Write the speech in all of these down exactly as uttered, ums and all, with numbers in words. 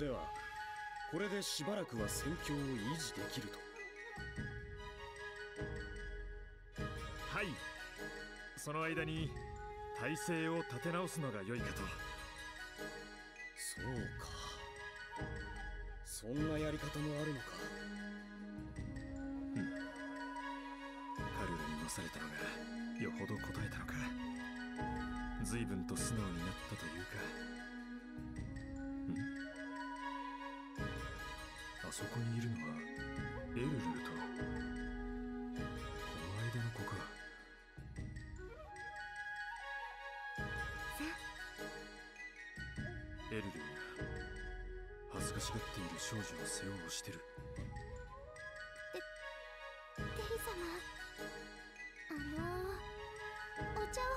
ではこれでしばらくは戦況を維持できると。 はい、その間に体勢を立て直すのが良いかと。 そうか、そんなやり方もあるのか。 うん、カルラに乗されたのがよほど答えたのか。随分と素直になったというか。ん、あそこにいるのはエルルルとこの間の子か。エルルルが恥ずかしがっている少女の世話をしてる。 で、デリ様、あのー、お茶を。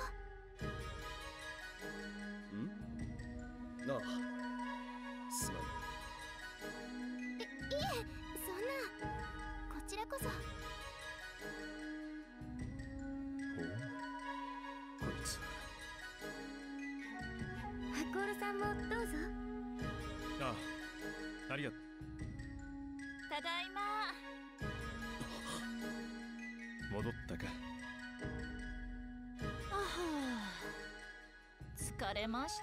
ん？ああ、すまない。 い、いえ、そんな、こちらこそ。 ほう、こいつは。 ハコールさんもどうぞ。 ああ、ありがとう。 ただいま。 戻ったか。 あはー、疲れました。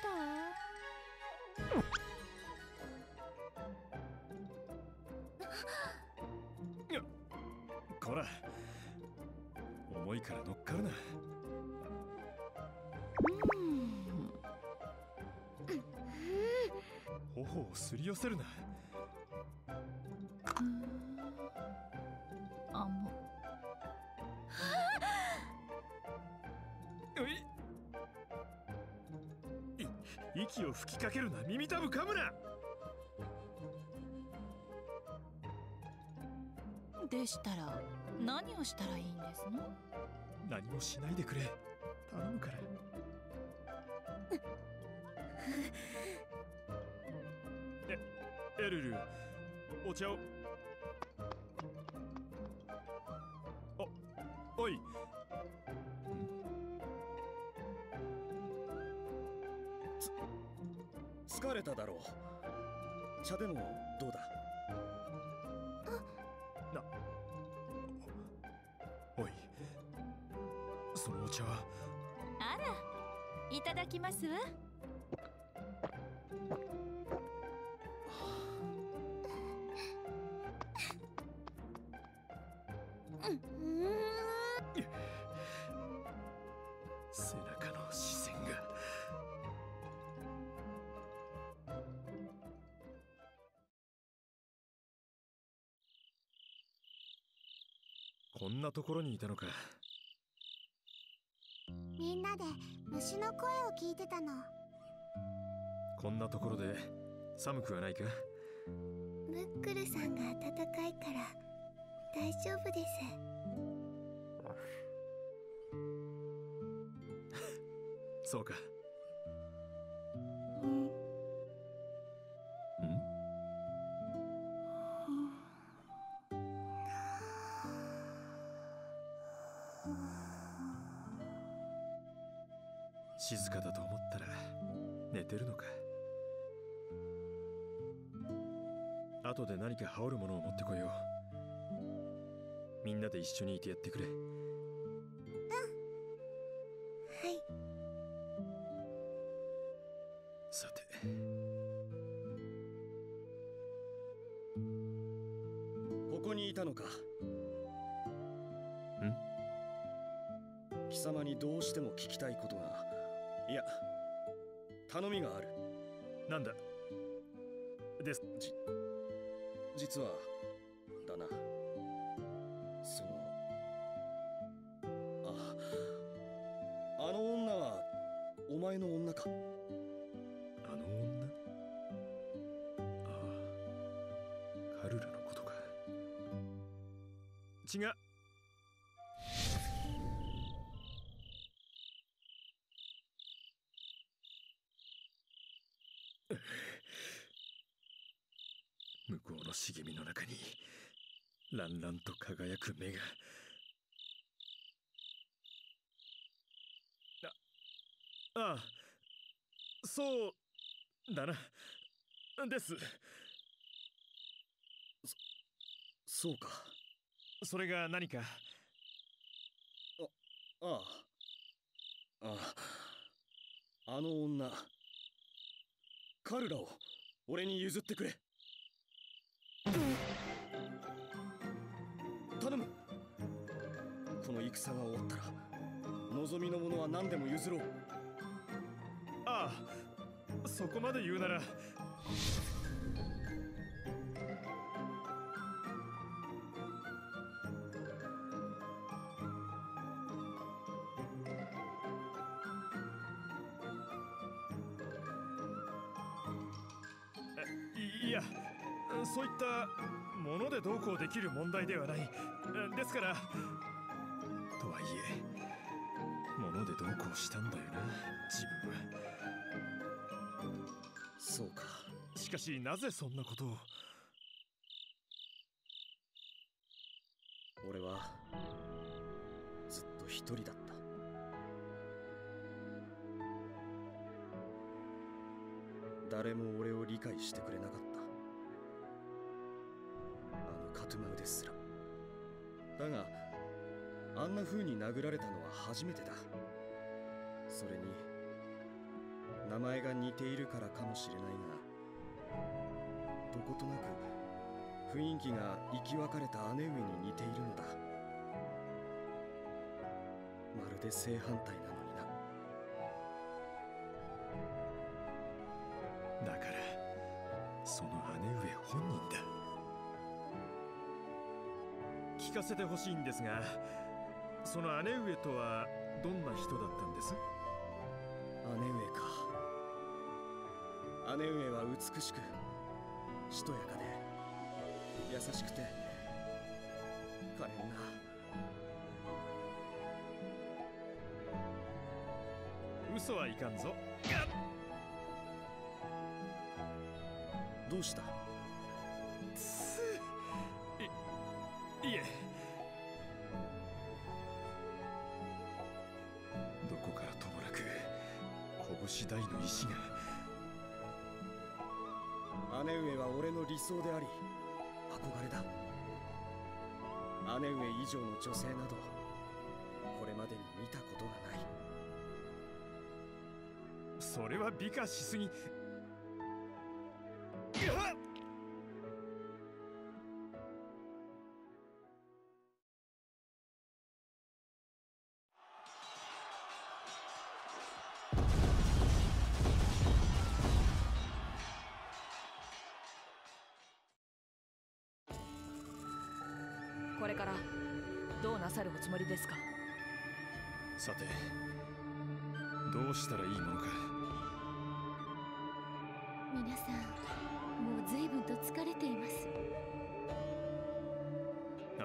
こら、重いから乗っかるな。頬をすり寄せるな。 あもい息を吹きかけるな。耳たぶ噛むな。 でしたら何をしたらいいんですの？ 何もしないでくれ。頼むから。え、エルル、お茶を。お、おい。 つ疲れただろう。茶でもどうだ？ な、おい、そのお茶は。 あら、いただきますわ。 背中の視線が。こんなところにいたのか。 みんなで虫の声を聞いてたの。 こんなところで寒くはないか？ ムックルさんが暖かいから大丈夫です。 そうか。 うん。 ん？静かだと思ったら寝てるのか。後で何か羽織るものを持ってこよう。みんなで一緒にいてやってくれ。うん。 はい。 さて、 ここにいたのか。 ん？ 貴様にどうしても聞きたいことが、いや頼みがある。 なんだです。 じ実はだな、そのああの女はお前の女か？ あの女？ああ、カルラのことか。違う。向こうの茂みの中に乱々と輝く目が。あああ、そうだな。 です。 そ、そうか。 それが何か？ あ、ああ。ああ。あの女、カルラを俺に譲ってくれ。頼む。この戦が終わったら望みのものは何でも譲ろう。 ああ、そこまで言うなら。い、いや、そういったものでどうこうできる問題ではない。ですから。とはいえ物でどうこうしたんだよな、自分は。 そうか。 しかしなぜそんなことを。 俺はずっと一人だった。誰も俺を理解してくれなかった。あのカトゥマウですら。だがあんな風に殴られたのは初めてだ。それに名前が似ているからかもしれないが、どことなく雰囲気が生き別れた姉上に似ているのだ。まるで正反対なのにな。だからその姉上本人だ。 聞かせてほしいんですが、その姉上とはどんな人だったんです？ 姉上か。姉上は美しくしとやかで優しくて可憐な。 嘘はいかんぞ。 どうした？ い、いえ。どこからともなく拳大の石が。 姉上は俺の理想であり憧れだ。姉上以上の女性などこれまでに見たことがない。 それは美化しすぎ。 これからどうなさるおつもりですか？ さて、どうしたらいいものか。 皆さんもう随分と疲れています。 ああ、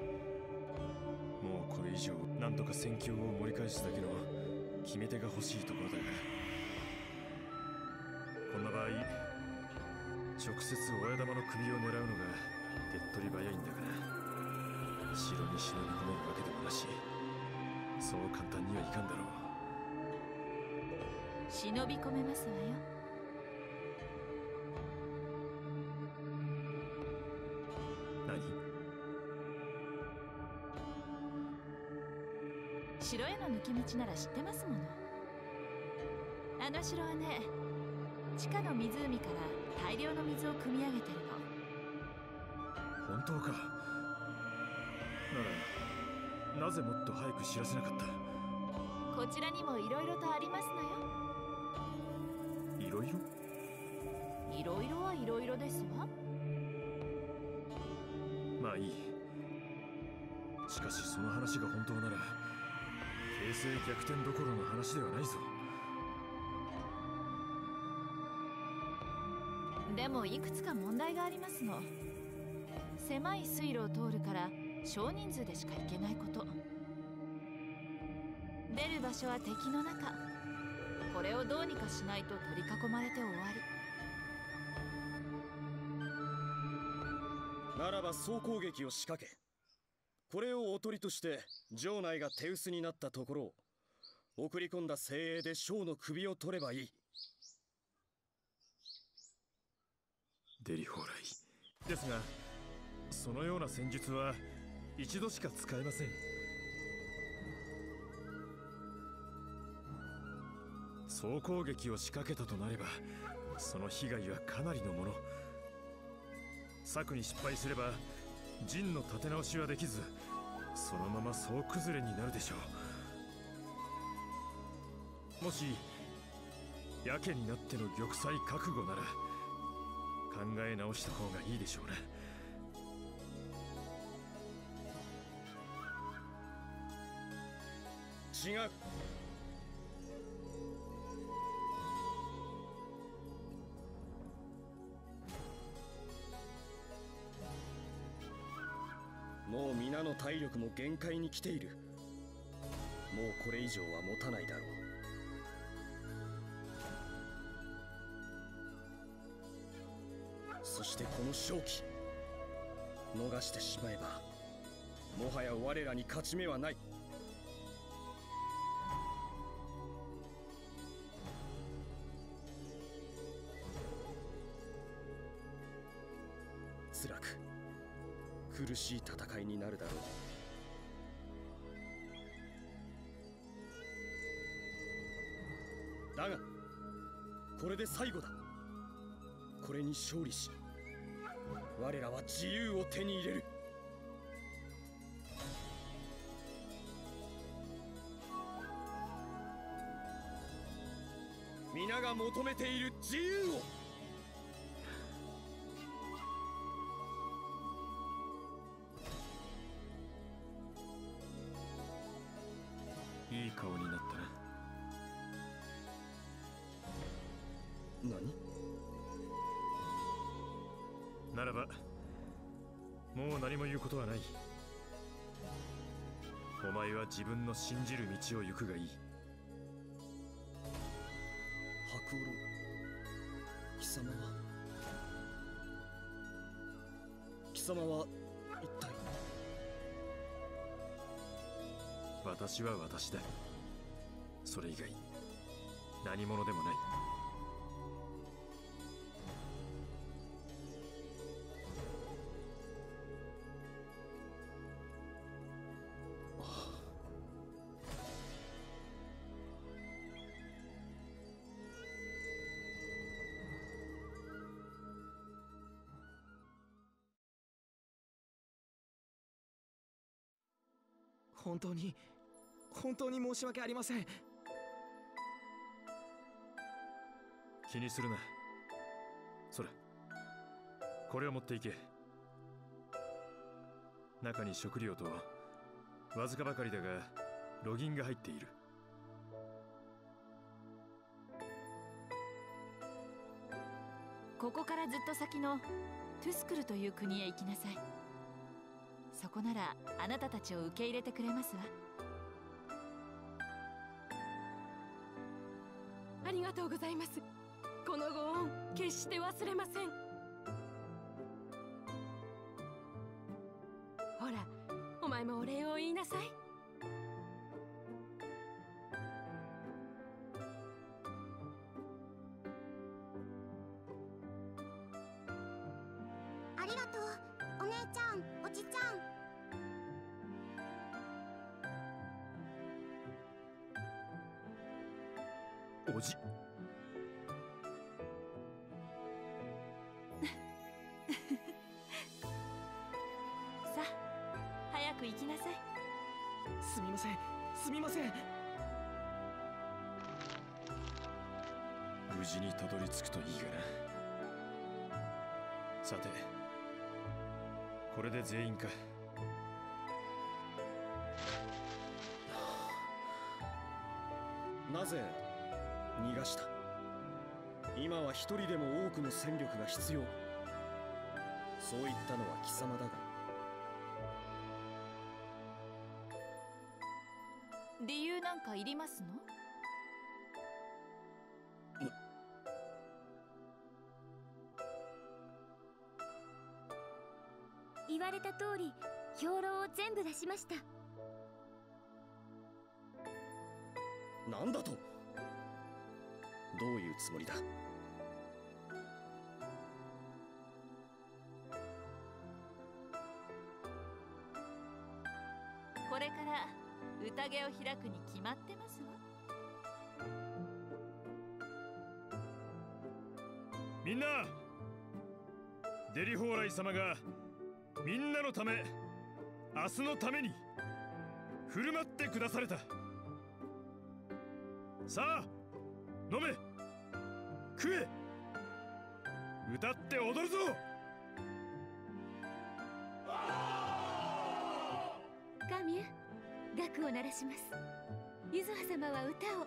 もうこれ以上何とか戦況を盛り返すだけの決め手が欲しいところだが、こんな場合直接親玉の首を狙うのが手っ取り早いんだから。城に忍び込めるわけでもなし、そう簡単にはいかんだろう。 忍び込めますわよ。 何？ 城への抜け道なら知ってますもの。あの城はね、地下の湖から大量の水を汲み上げてるの。 本当か？ならなぜもっと早く知らせなかった？ こちらにもいろいろとありますのよ。 いろいろ？ いろいろはいろいろですわ。 まあいい。しかしその話が本当なら形勢逆転どころの話ではないぞ。 でもいくつか問題がありますの。狭い水路を通るから少人数でしか行けないこと。出る場所は敵の中。これをどうにかしないと取り囲まれて終わり。 ならば総攻撃を仕掛け、これをおとりとして城内が手薄になったところを送り込んだ精鋭で将の首を取ればいい。 デリホーライですが、そのような戦術は一度しか使えません。総攻撃を仕掛けたとなれば、その被害はかなりのもの。策に失敗すれば陣の立て直しはできず、そのまま総崩れになるでしょう。もしやけになっての玉砕覚悟なら考え直した方がいいでしょうね。 違う。もう皆の体力も限界に来ている。もうこれ以上は持たないだろう。そしてこの勝機逃してしまえば、もはや我らに勝ち目はない。辛く苦しい戦いになるだろう。だがこれで最後だ。これに勝利し、我らは自由を手に入れる。皆が求めている自由を。 いい顔になったな。 何？ ならばもう何も言うことはない。お前は自分の信じる道を行くがいい。 白狼貴様は貴様は一体。 私は私だ。それ以外何者でもない。 本当に本当に申し訳ありません。 気にするな。それこれを持っていけ。中に食料とわずかばかりだがロギンが入っている。 ここからずっと先のトゥスクルという国へ行きなさい。そこならあなたたちを受け入れてくれますわ。 ありがとうございます。このご恩決して忘れません。ほら、お前もお礼を言いなさい。 ありがとう、お姉ちゃん、おじちゃん。 おじさあ早く行きなさい。 すみませんすみません。 無事にたどり着くといいがな。さてこれで全員か。 なぜ逃がした？今は一人でも多くの戦力が必要。そう言ったのは貴様だが。 理由なんかいりますの？ 言われた通り兵糧を全部出しました。 なんだと？どういうつもりだ？ 宴を開くに決まってますわ。 みんな、デリホーライ様がみんなのため、明日のために振る舞ってくだされた。さあ飲め、食え、歌って踊るぞ。 カミュ、楽を鳴らします。ゆずは様は歌を。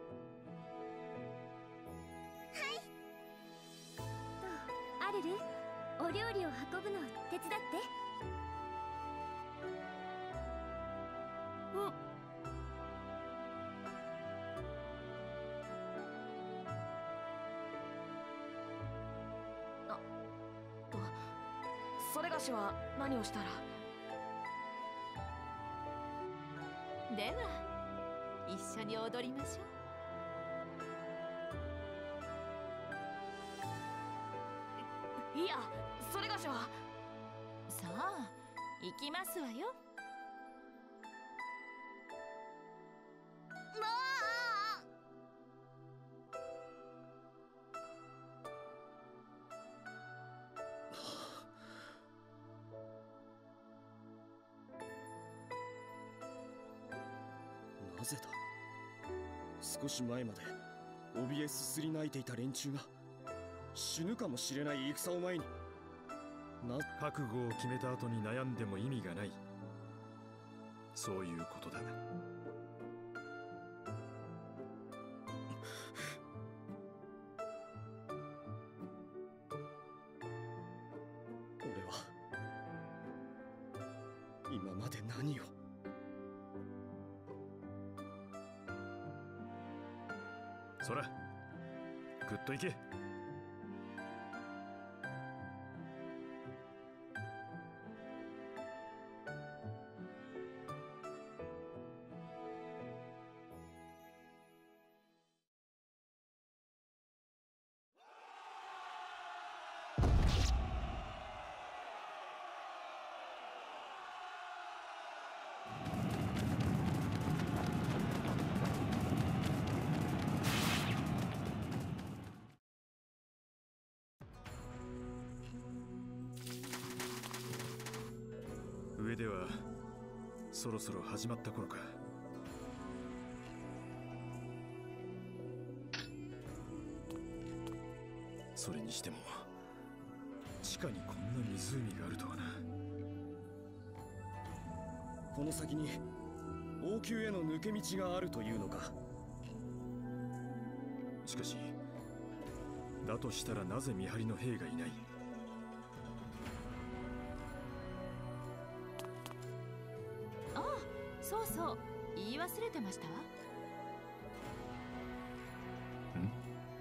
はいと、アルル、お料理を運ぶのを手伝って。 おそれがしは何をしたら。 では一緒に踊りましょう。いや、それがしは。 さあ行きますわよ。 なぜだ。少し前まで怯えすすり泣いていた連中が死ぬかもしれない戦を前に、な覚悟を決めた後に悩んでも意味がない、そういうことだ。 俺は今まで何を。 そら、ぐっといけ。上ではそろそろ始まった頃か。それにしても地下にこんな湖があるとはな。 この先に王宮への抜け道があるというのか。 しかしだとしたらなぜ見張りの兵がいない。 ああ、そうそう、言い忘れてましたわ。 ん？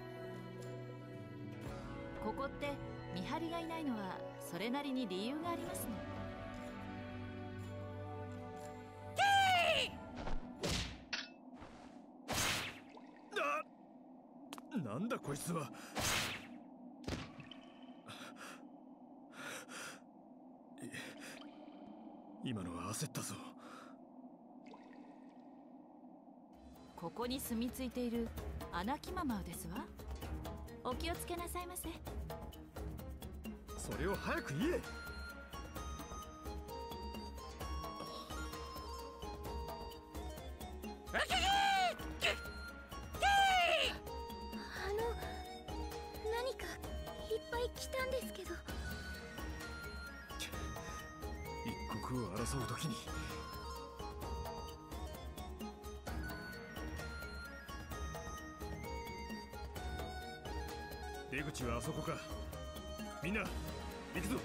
ここって見張りがいないのはそれなりに理由がありますの。 なんだこいつは。今のは焦ったぞ。 ここに住み着いている穴木ママウですわ。お気をつけなさいませ。 それを早く言え。 あの、何かいっぱい来たんですけど。 一刻を争う時に。出口はあそこか。みんな行くぞ。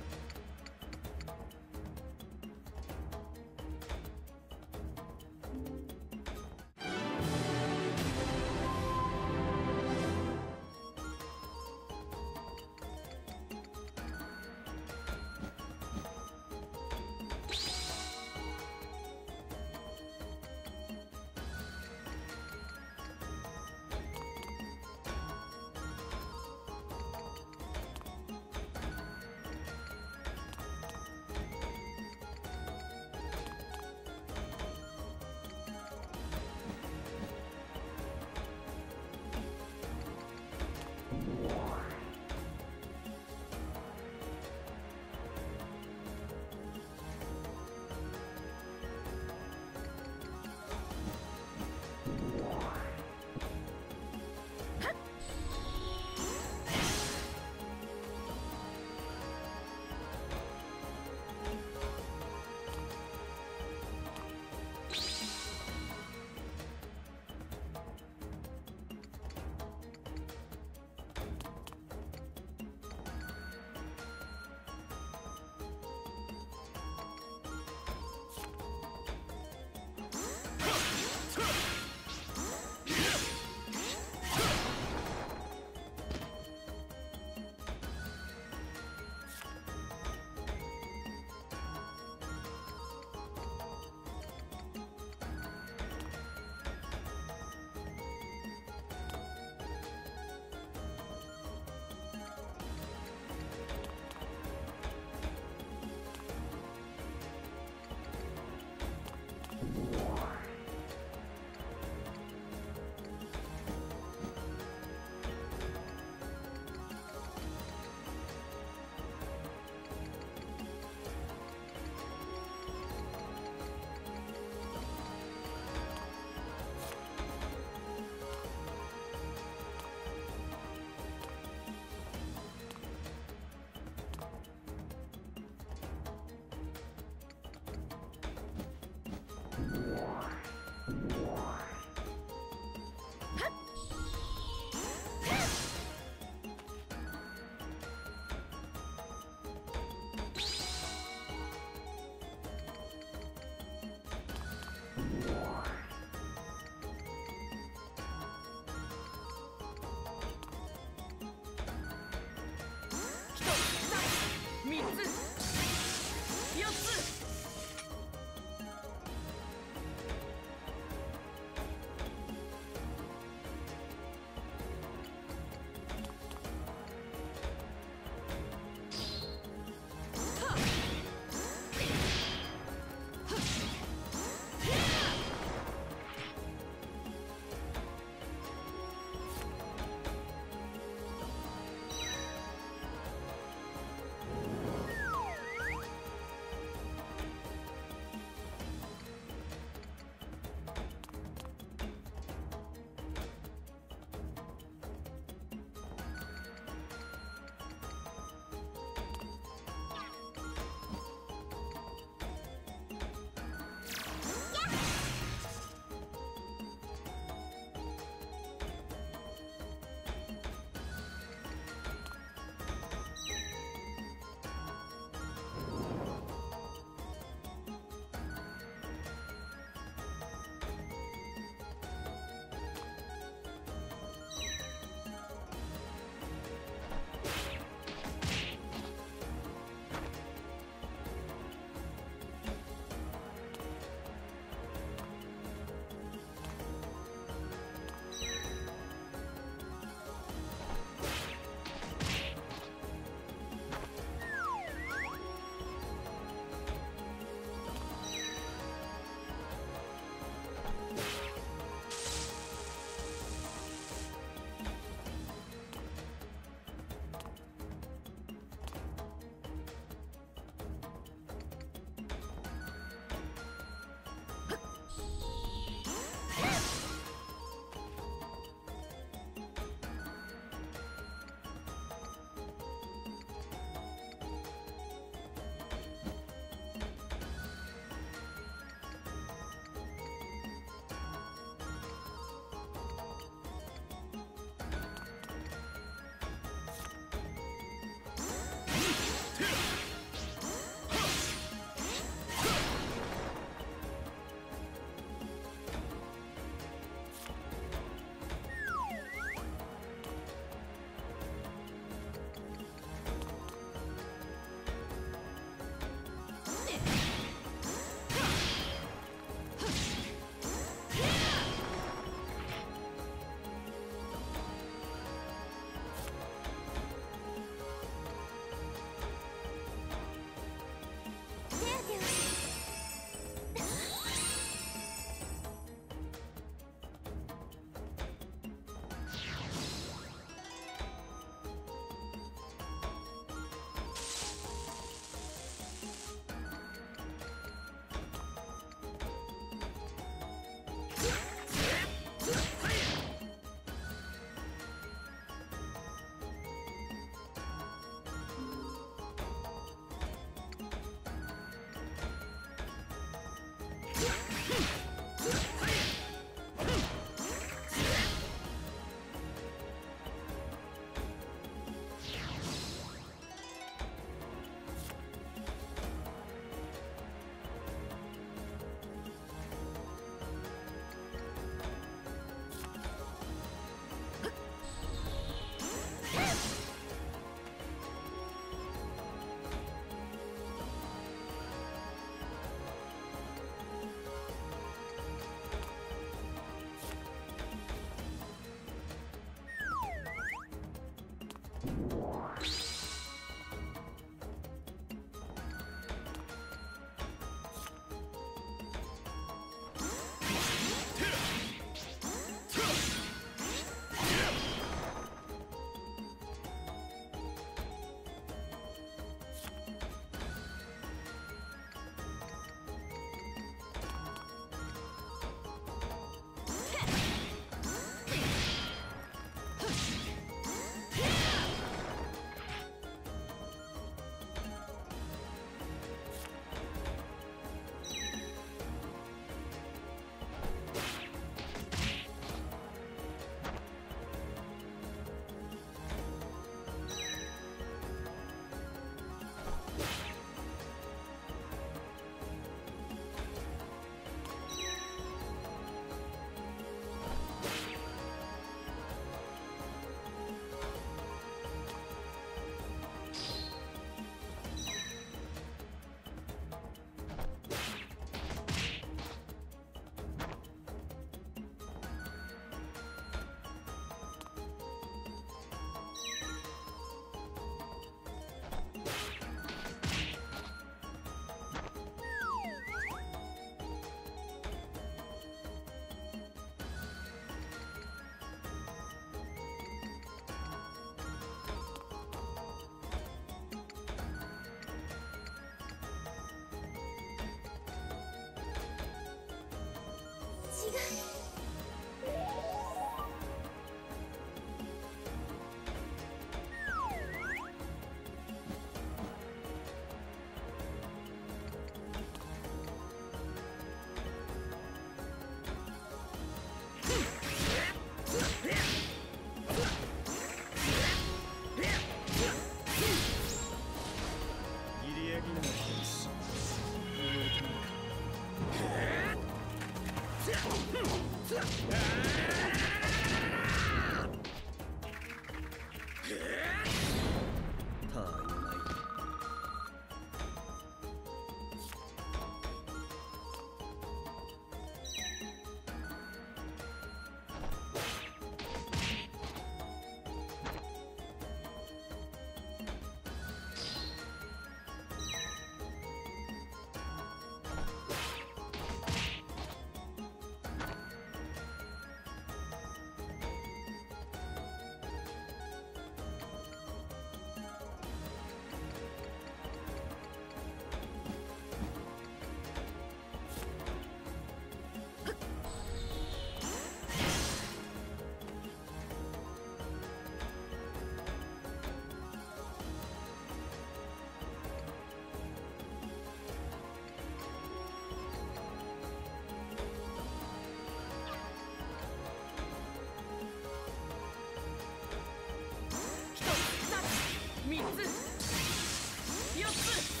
三つ、四つ。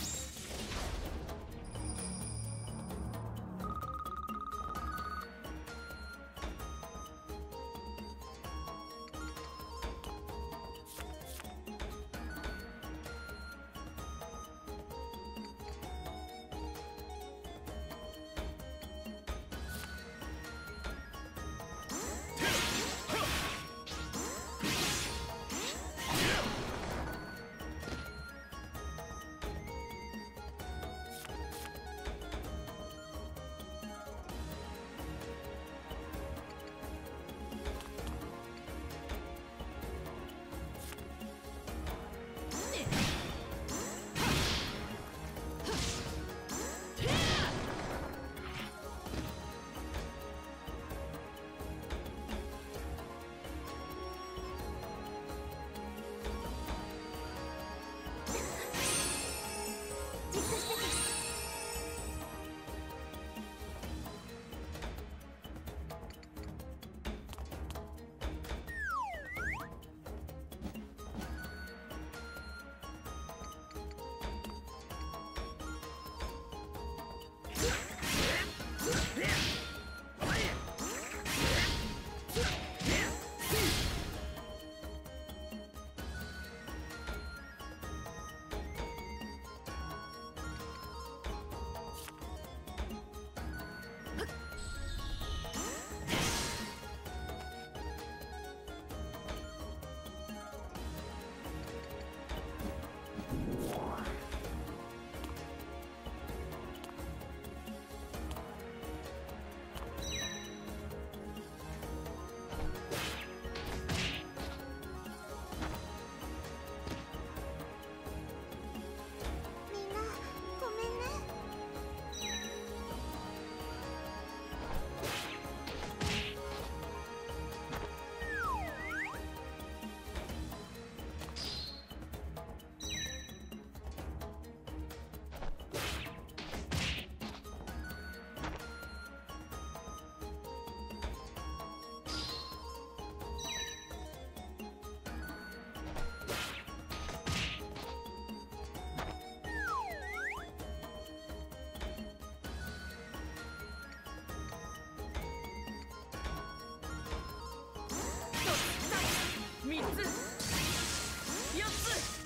三つ、四つ。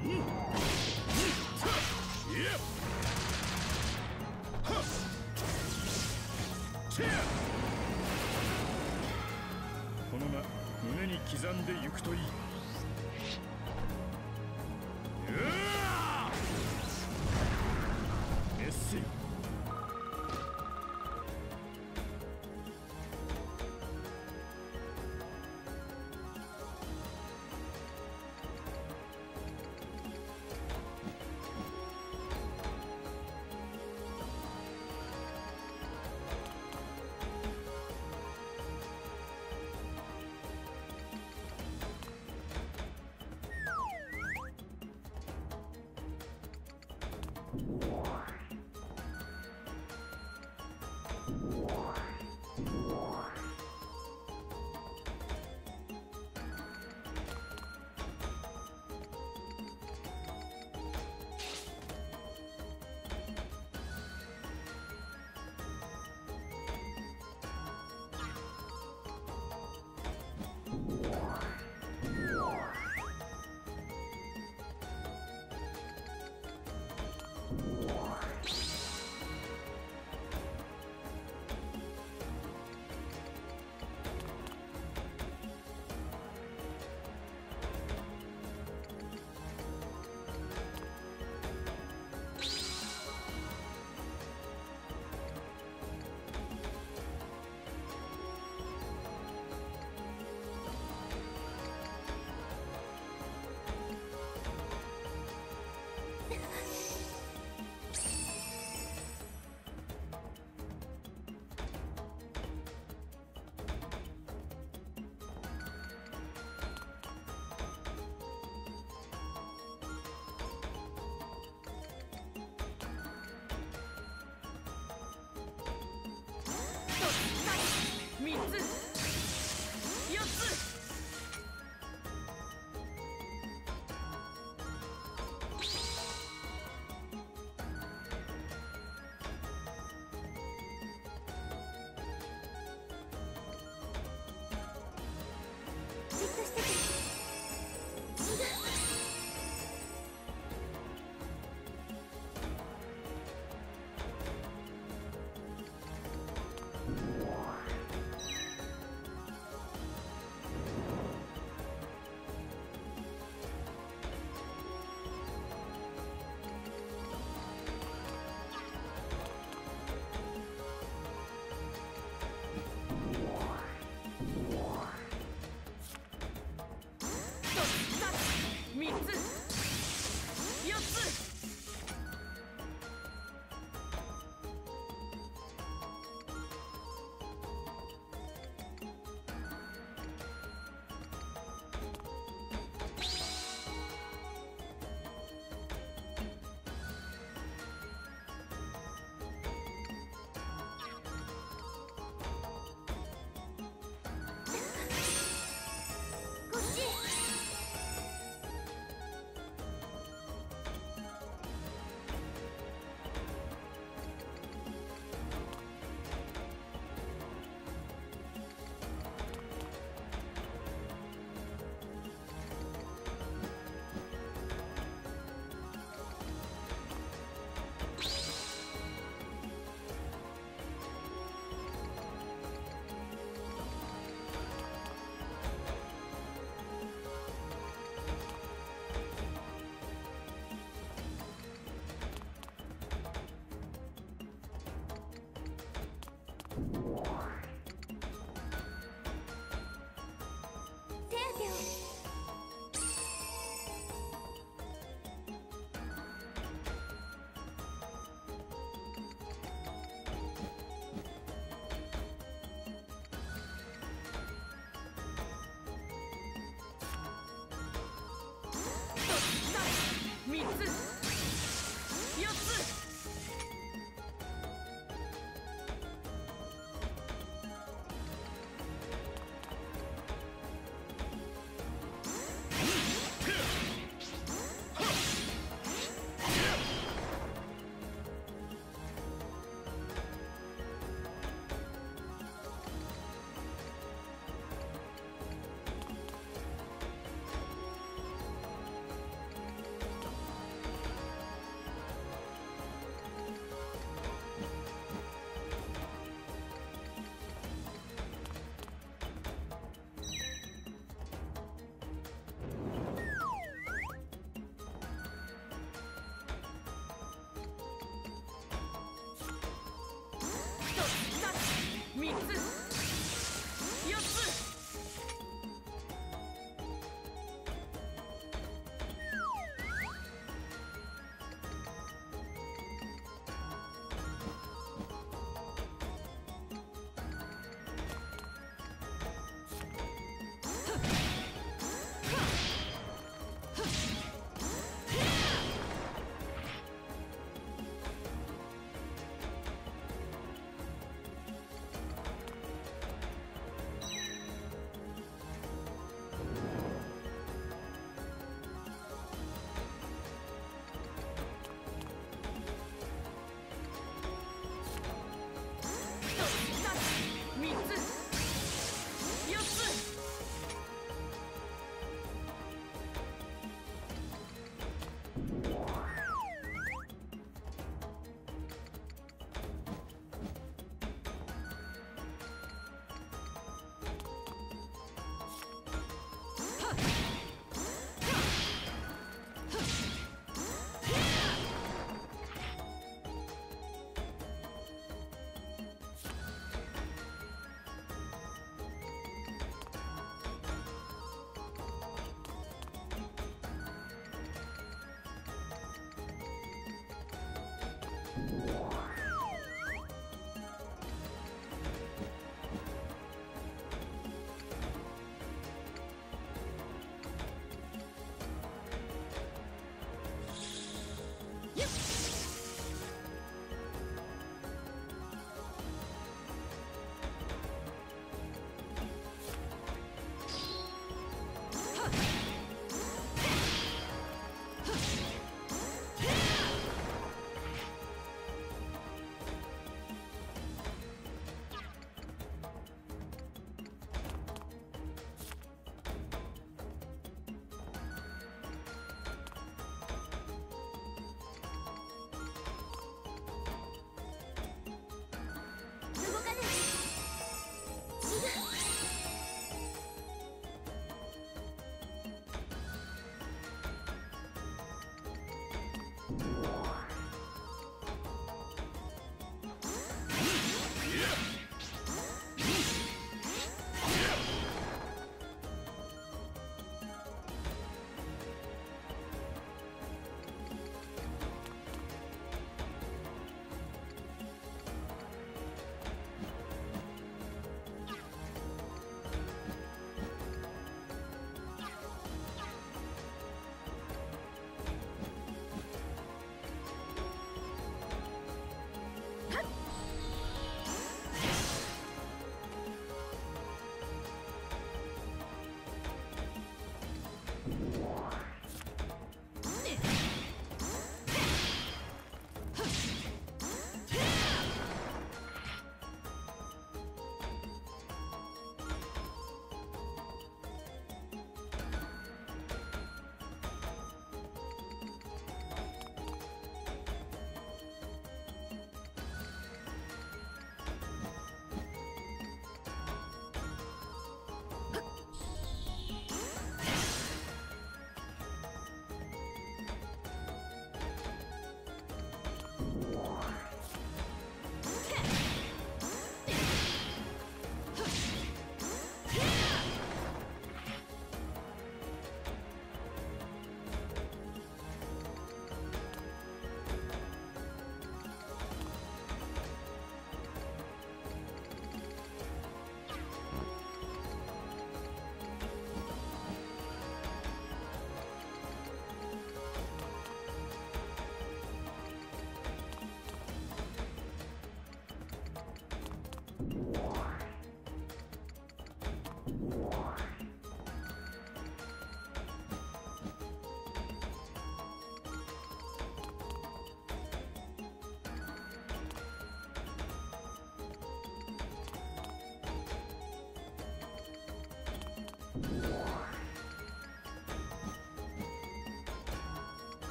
この名胸に刻んでゆくといい。メッシ。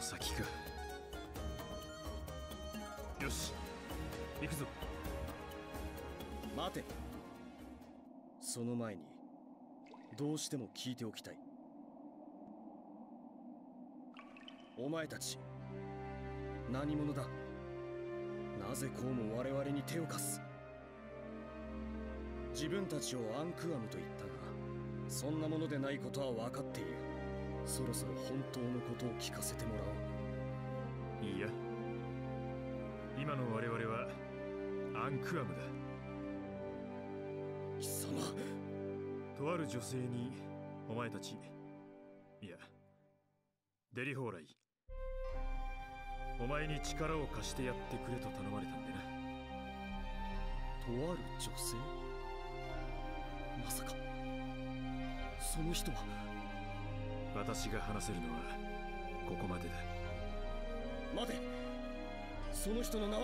の先か。よし、行くぞ。 待て。その前にどうしても聞いておきたい。お前たち何者だ。なぜこうも我々に手を貸す。自分たちをアンクアムと言ったが、そんなものでないことは分かっている。そろそろ本当のことを聞かせてもらおう。 いいや、今の我々はアンクアムだ。 貴様、 とある女性にお前たち、いやデリホーライ、お前に力を貸してやってくれと頼まれたんでな。 とある女性。まさかその人は。 私が話せるのはここまでだ。 待て、その人の名は。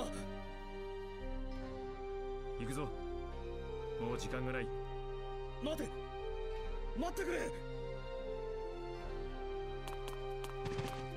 行くぞ、もう時間がない。 待て、待ってくれ。